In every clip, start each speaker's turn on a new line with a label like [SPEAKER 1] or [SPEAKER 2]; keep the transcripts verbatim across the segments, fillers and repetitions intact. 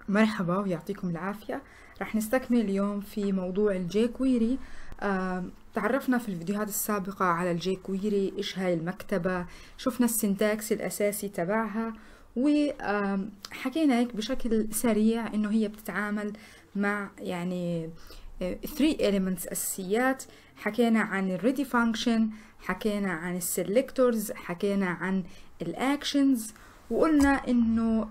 [SPEAKER 1] مرحبا ويعطيكم العافية. راح نستكمل اليوم في موضوع الجي كويري. آه، تعرفنا في الفيديوهات السابقة على الجي كويري، إيش هاي المكتبة، شفنا السنتاكس الأساسي تبعها، وحكينا هيك بشكل سريع إنه هي بتتعامل مع يعني three elements أساسيات. حكينا عن الريدي فانكشن، حكينا عن السيلكتورز، حكينا عن الأكشنز، وقلنا انه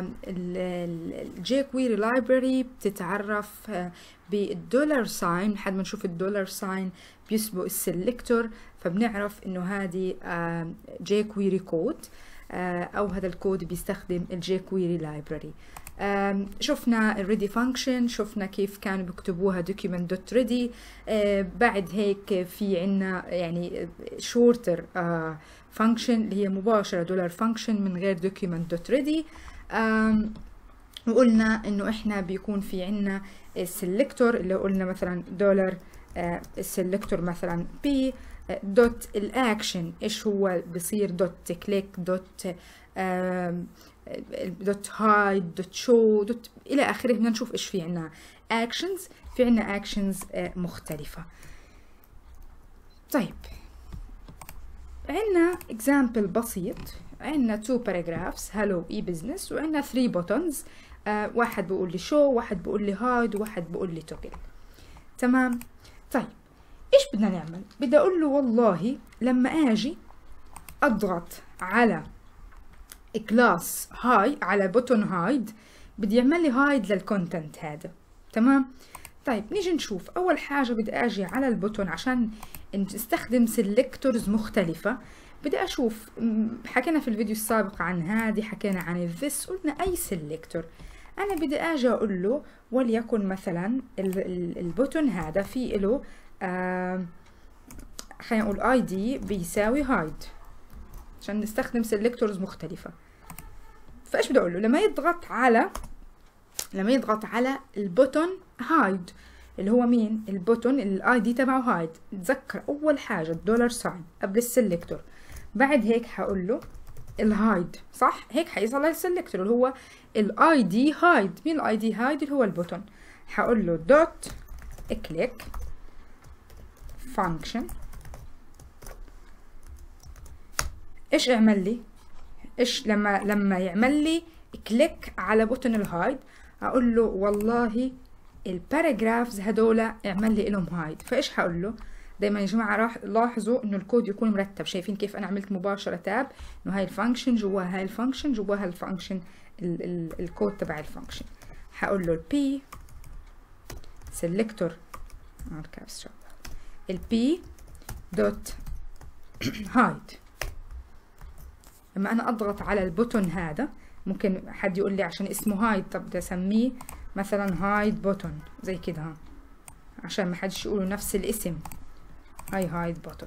[SPEAKER 1] الجي كويري لايبراري بتتعرف بالدولار ساين. لحد ما نشوف الدولار ساين بيسبق السلكتور، فبنعرف انه هذه جي كويري كود، او هذا الكود بيستخدم الجي كويري لايبراري. شفنا الريدي فانكشن، شفنا كيف كانوا بيكتبوها document.ready. بعد هيك في عنا يعني شورتر فانكشن اللي هي مباشرة دولار فانكشن من غير document.ready. وقلنا انه احنا بيكون في عنا السلكتور اللي قلنا مثلا دولار السلكتور مثلا p دوت الاكشن، ايش هو بصير دوت كليك دوت دوت هايد دوت شو دوت الى اخره. بدنا نشوف ايش في عنا اكشنز، في عنا اكشنز مختلفة. طيب عنا example بسيط، عنا two paragraphs hello e-business، وعنا three buttons. آه واحد بقول لي show، واحد بقول لي hide، وواحد بقول لي toggle. تمام. طيب ايش بدنا نعمل؟ بدي اقول له والله لما اجي اضغط على كلاس هاي على بوتون هايد بدي يعمل لي هايد للكونتنت هذا. تمام. طيب نيجي نشوف. اول حاجه بدي اجي على البوتون عشان نستخدم سيلكتورز مختلفه. بدي اشوف، حكينا في الفيديو السابق عن هذه، حكينا عن الذس، قلنا اي سيلكتور. انا بدي اجي اقول له وليكن مثلا البوتون هذا في له آه خلينا نقول اي دي بيساوي هايد عشان نستخدم سيلكتورز مختلفه. فايش بدي اقول له؟ لما يضغط على لما يضغط على البوتون هايد اللي هو مين؟ البوتون الاي دي تبعه هايد. تذكر اول حاجه الدولار ساين قبل السلكتور، بعد هيك حقول له الهايد، صح؟ هيك حيظهر لي السلكتور اللي هو الاي دي هايد. مين الاي دي هايد؟ اللي هو البوتون. حقول له دوت كليك فانكشن. ايش اعمل لي؟ ايش لما لما يعمل لي كليك على بوتون الهايد اقول له والله الباراجرافز هدول اعمل لي لهم هايد. فايش حقول له؟ دايما يا جماعه راح لاحظوا انه الكود يكون مرتب. شايفين كيف انا عملت مباشره تاب انه هاي الفانكشن جواها هاي الفانكشن جواها الفانكشن ال ال الكود تبع الفانكشن. حقول له البي سيلكتور البي دوت هايد. لما انا اضغط على البوتون هذا، ممكن حد يقول لي عشان اسمه هايد، طب بدي اسميه مثلا هايد بوتون زي كده عشان ما حدش يقولوا نفس الاسم. هاي هايد بوتون،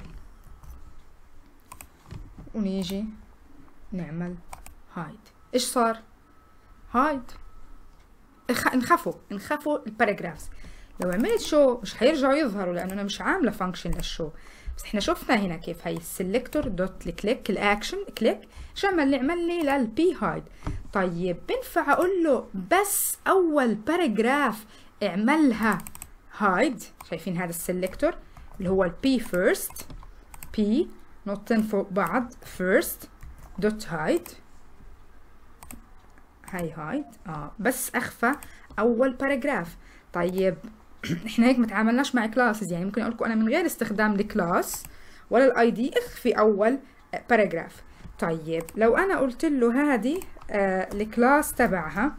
[SPEAKER 1] ونيجي نعمل هايد. ايش صار؟ هايد. انخفوا انخفوا الباراجرافز. لو عملت شو مش حيرجعوا يظهروا لانه انا مش عامله فانكشن للشو. بس احنا شفنا هنا كيف هاي السلكتور دوت الكليك الاكشن كليك شو عمل لي؟ عمل لي للبي هايد. طيب بنفع اقول له بس اول باراجراف اعملها هايد؟ شايفين هذا السلكتور اللي هو البي فيرست، بي نقطتين فوق بعض فيرست دوت هايد. هاي هايد اه بس اخفى اول باراجراف. طيب احنا هيك ما تعاملناش مع كلاسز، يعني ممكن اقول لكم انا من غير استخدام الكلاس ولا الاي دي اخفي اول باراجراف. طيب لو انا قلت له هذه آه الكلاس تبعها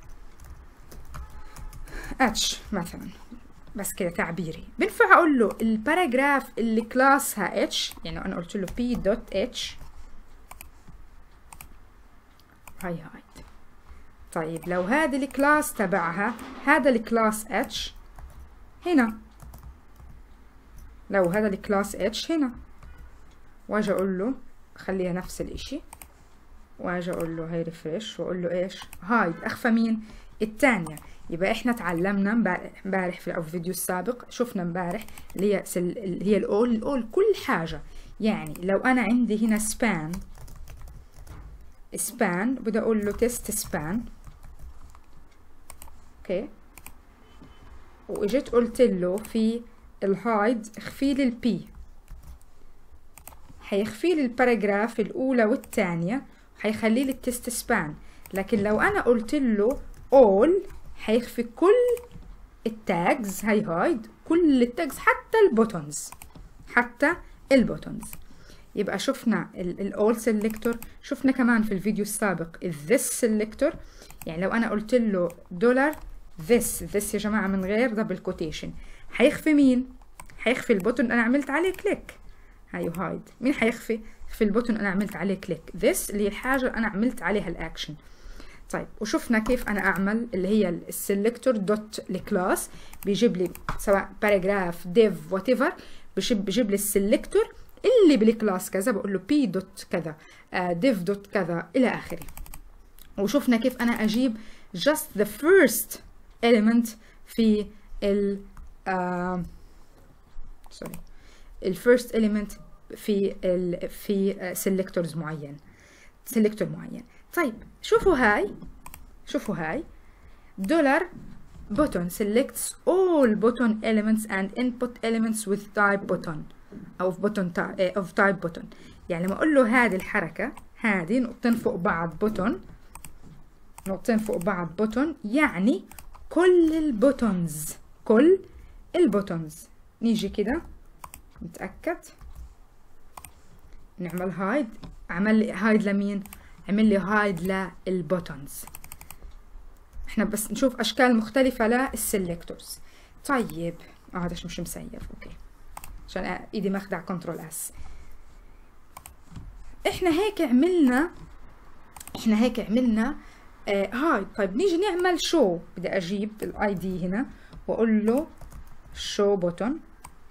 [SPEAKER 1] اتش مثلا، بس كده تعبيري، بنفع اقول له الباراجراف اللي كلاسها اتش، يعني انا قلت له بي دوت اتش هاي هايد. طيب لو هذا الكلاس تبعها هذا الكلاس اتش هنا، لو هذا الكلاس اتش هنا، واجي اقول له خليها نفس الاشي، واجي اقول له هاي ريفريش واقول له ايش؟ هايد. اخفى مين؟ الثانيه. يبقى احنا تعلمنا امبارح في الفيديو السابق، شفنا امبارح اللي هي اللي هي الاول الاول كل حاجه. يعني لو انا عندي هنا سبان سبان بدي اقول له تيست سبان اوكي، واجيت قلت له في الهايد اخفي لي البي، حيخفي لي الباراجراف الاولى والثانيه وحيخلي لي التست سبان. لكن لو انا قلت له all حيخفي كل التاجز، هاي هايد كل التاجز حتى البوتونز، حتى البوتونز. يبقى شفنا الاول سيلكتور، شفنا كمان في الفيديو السابق الذس سيلكتور. يعني لو انا قلت له دولار this this يا جماعه من غير دبل كوتيشن، حيخفي مين؟ حيخفي البوتون انا عملت عليه كليك، هاي هايد. مين حيخفي؟ في البوتون انا عملت عليه كليك، this اللي هي الحاجه انا عملت عليها الاكشن. طيب وشفنا كيف انا اعمل اللي هي السيلكتور دوت الكلاس، بيجيب لي سواء باراجراف ديف وات ايفر، بيجيب لي السيلكتور اللي بالكلاس كذا، بقول له بي دوت كذا ديف دوت كذا الى اخره. وشفنا كيف انا اجيب just the first element في ال uh, sorry ال first element في ال في selectors معين، selector معين. طيب شوفوا هاي، شوفوا هاي dollar button selects all button elements and input elements with type button أو button type of type button. يعني لما أقول له هذه الحركة، هذه نقطتين فوق بعض button، نقطتين فوق بعض button، يعني كل البوتونز، كل البوتونز. نيجي كده نتأكد، نعمل هايد، عمل لي هايد لمين؟ عمل لي هايد للبوتونز. احنا بس نشوف اشكال مختلفة للسلكتورز. طيب اه هذا مش مسيف، اوكي عشان ايدي ماخدة كنترول اس. احنا هيك عملنا، احنا هيك عملنا آه هايد. طيب نيجي نعمل شو، بدي اجيب الاي دي هنا واقول له شو بوتون،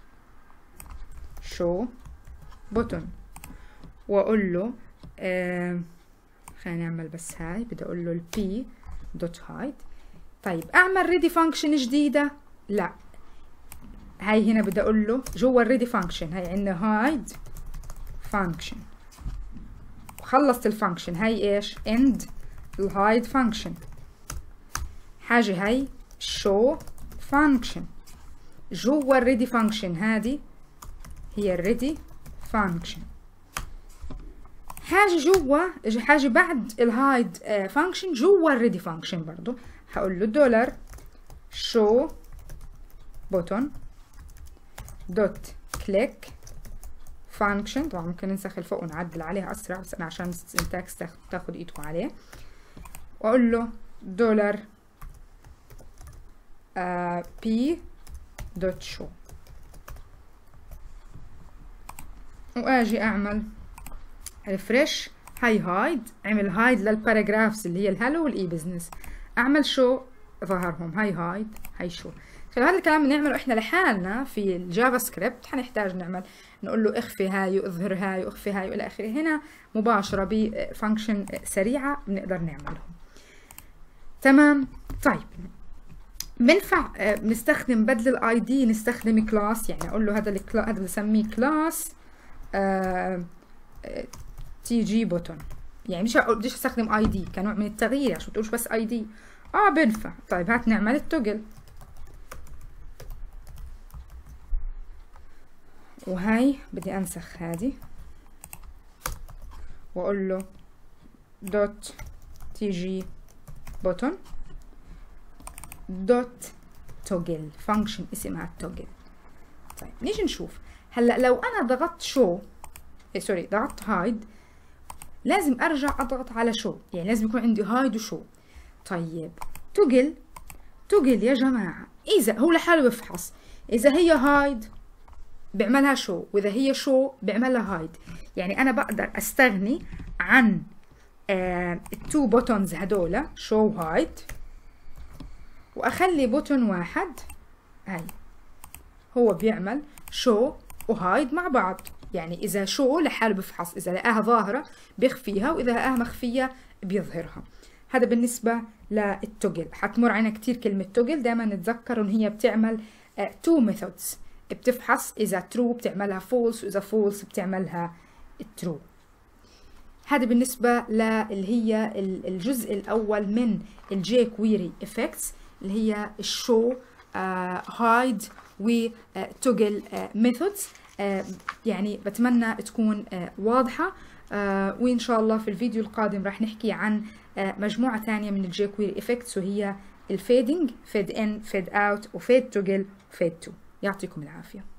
[SPEAKER 1] شو بوتون، واقول له آه خلينا نعمل بس هاي، بدي اقول له البي دوت هايد. طيب اعمل ريدي فانكشن جديده؟ لا، هاي هنا بدي اقول له جوا الريدي فانكشن، هاي عندنا هايد فانكشن، وخلصت الفانكشن. هاي ايش؟ اند الهايد فانكشن. حاجه هاي شو فانكشن جوا الريدي فانكشن، هذه هي الريدي فانكشن. حاجه جوا، حاجه بعد الهايد فانكشن جوا الريدي فانكشن برضو، هقول له دولار شو بوتون دوت كليك فانكشن. طبعا ممكن ننسخ الفوق ونعدل عليها اسرع، بس انا عشان السنتكس تاخد ايدكم عليه. واقول له دولار بي دوت شو، واجي اعمل ريفرش. هاي هايد عمل هايد للباراجرافز اللي هي الهالو والاي بزنس. اعمل شو، ظهرهم هاي هايد هاي شو. خلال هذا الكلام بنعمله احنا لحالنا في الجافا سكريبت، حنحتاج نعمل نقول له اخفي هاي واظهر هاي واخفي هاي والى اخره. هنا مباشره بفانكشن سريعه بنقدر نعملهم. تمام. طيب بنفع بنستخدم بدل الاي دي نستخدم كلاس، يعني اقول له هذا الكلاس، هذا بسميه كلاس آه تي جي بوتون. يعني مش بديش استخدم اي دي كنوع من التغيير عشان تقولش بس اي دي. اه بنفع. طيب هات نعمل التوجل، وهاي بدي انسخ هذه واقول له دوت تي جي بوتون دوت توجل، فانكشن اسمها التوجل. طيب نيجي نشوف هلا لو انا ضغطت شو إيه سوري ضغطت هايد، لازم ارجع اضغط على شو، يعني لازم يكون عندي هايد وشو. طيب توجل، توجل يا جماعه اذا هو لحاله بفحص، اذا هي هايد بيعملها شو، واذا هي شو بيعملها هايد. يعني انا بقدر استغني عن آه التو بوتونز هدول شو هايد، واخلي بوتون واحد هاي هو بيعمل شو وهايد مع بعض. يعني اذا شو لحاله بفحص، اذا لقاها ظاهره بيخفيها، واذا لقاها مخفيه بيظهرها. هذا بالنسبه للتوجل. حتمر علينا كتير كلمه توجل، دائما نتذكر ان هي بتعمل تو ميثودز، بتفحص اذا ترو بتعملها فولس، واذا فولس بتعملها ترو. هذا بالنسبه للي هي الجزء الاول من الجي كويري افكتس. اللي هي الشو هايد وتوجل ميثودز. يعني بتمنى تكون واضحة، وإن شاء الله في الفيديو القادم راح نحكي عن مجموعة تانية من الجيكويري إفكتس، وهي الفيدنج، فيد إن، فيد أوت، وفيد توجل، وفيد تو. يعطيكم العافية.